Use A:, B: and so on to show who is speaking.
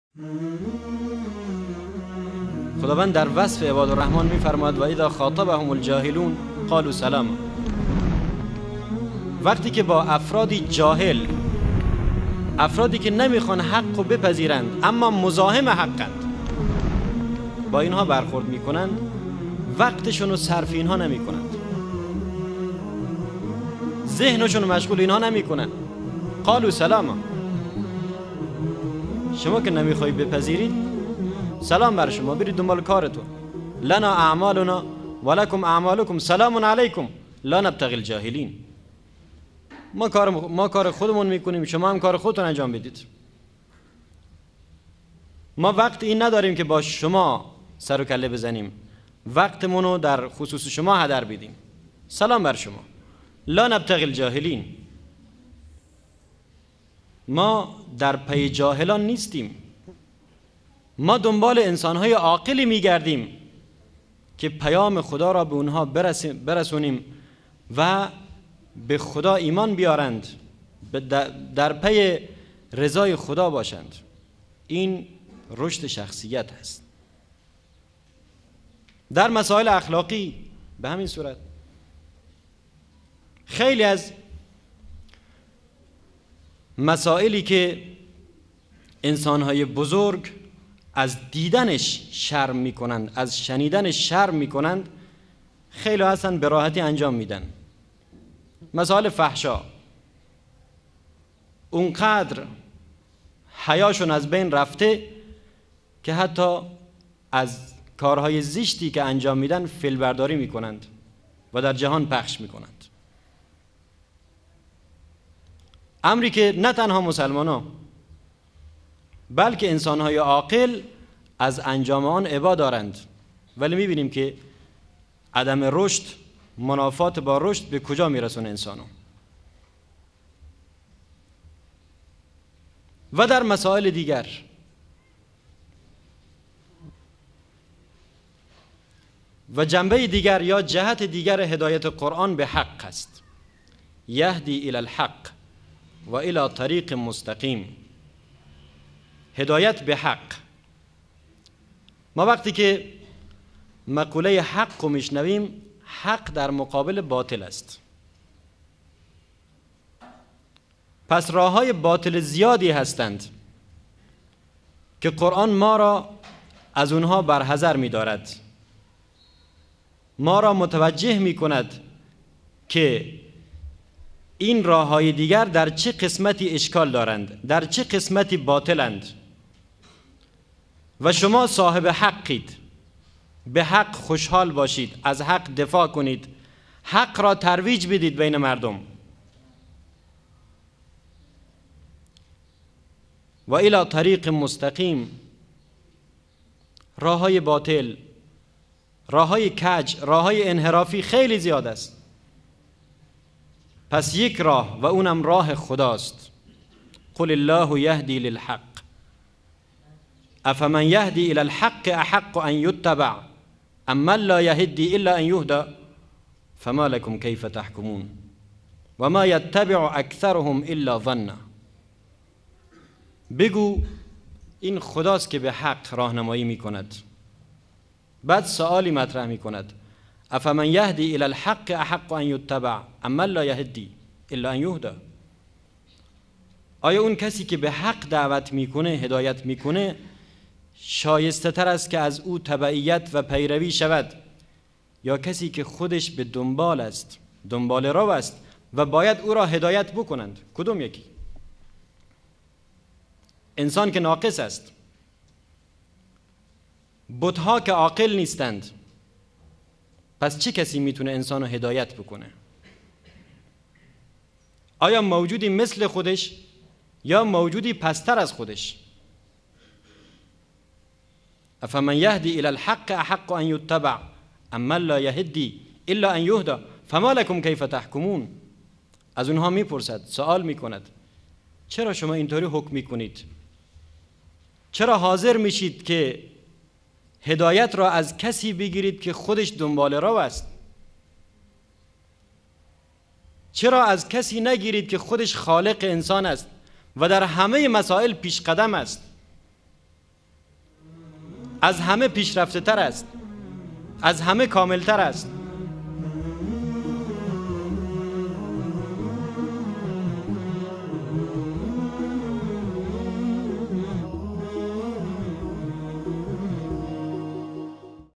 A: خداوند در وصف عباد الرحمن می‌فرماید و اذا خاطبهم الجاهلون قالوا سلاما. وقتی که با افرادی جاهل، افرادی که نمیخوان حق رو بپذیرند اما مزاحم حقند، با اینها برخورد میکنند، وقتشون رو صرف اینها نمیکنند، ذهنشون رو مشغول اینها نمیکنند. قالوا سلاما. شما که نمیخواید بپذیرید، سلام بر شما، برید دنبال کارتون. لنا اعمالنا ولکم اعمالکم سلام علیکم لا نبتغی الجاهلین. ما کار خودمون میکنیم، شما هم کار خودتون انجام بدید. ما وقت این نداریم که با شما سر و کله بزنیم، وقتمون رو در خصوص شما هدر بدیم. سلام بر شما، لا نبتغی الجاهلین. ما در پی جاهلان نیستیم، ما دنبال انسانهای عاقلی میگردیم که پیام خدا را به اونها برسونیم و به خدا ایمان بیارند، در پی رضای خدا باشند. این رشد شخصیت است. در مسائل اخلاقی به همین صورت خیلی از مسائلی که انسانهای بزرگ از دیدنش شرم میکنند، از شنیدنش شرم میکنند، خیلی هستن به راحتی انجام میدن. مسائل فحشا، اونقدر حیاشون از بین رفته که حتی از کارهای زشتی که انجام میدن فیلمبرداری میکنند و در جهان پخش میکنند. امری که نه تنها مسلمانان بلکه انسانهای عاقل از انجام آن ابا دارند، ولی میبینیم که عدم رشد، منافات با رشد به کجا میرسونه انسانو. و در مسائل دیگر و جنبه دیگر یا جهت دیگر هدایت قرآن به حق است. یهدی الی الحق و الی طریق مستقیم. هدایت به حق. ما وقتی که مقوله حق رو میشنویم، حق در مقابل باطل است. پس راه‌های باطل زیادی هستند که قرآن ما را از اونها برحذر می‌دارد، ما را متوجه می‌کند که این راه‌های دیگر در چه قسمتی اشکال دارند، در چه قسمتی باطلند و شما صاحب حقید. به حق خوشحال باشید، از حق دفاع کنید، حق را ترویج بدید بین مردم. و الی طریق مستقیم. راه‌های باطل، راه‌های کج، راه‌های انحرافی خیلی زیاد است. پس یک راه و اونم راه خداست. قل الله یهدی للحق افمن یهدی الی الحق احق ان یتبع اما لا یهدی الا ان یهدی فما لکم کیف تحکمون و ما یتبع اکثرهم الا ظنا. بگو این خداست که به حق راهنمایی میکند. بعد سوالی مطرح میکند: افمن یهدی الی الحق احق ان یتبع اما لا یهدی الا ان یهدی. آیا اون کسی که به حق دعوت میکنه، هدایت میکنه، شایسته تر است که از او تبعیت و پیروی شود، یا کسی که خودش به دنبال است، دنبال رو است و باید او را هدایت بکنند؟ کدوم یکی؟ انسان که ناقص است، بت‌ها که عاقل نیستند، پس چه کسی میتونه انسان رو هدایت بکنه؟ آیا موجودی مثل خودش یا موجودی پستر از خودش؟ افمن یهدی الی الحق احق ان یتبع اما لا یهدی الا ان یهدی فما لکم کیف تحکمون. از اونها میپرسد، سوال میکند: چرا شما اینطوری حکم میکنید؟ چرا حاضر میشید که هدایت را از کسی بگیرید که خودش دنبال رو است؟ چرا از کسی نگیرید که خودش خالق انسان است و در همه مسائل پیش قدم است؟ از همه پیشرفته تر است، از همه کامل تر است.